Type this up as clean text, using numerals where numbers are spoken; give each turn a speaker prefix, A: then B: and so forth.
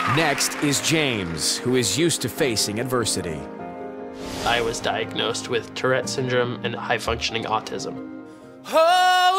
A: Next is James, who is used to facing adversity.
B: I was diagnosed with Tourette syndrome and high-functioning autism.
A: Oh!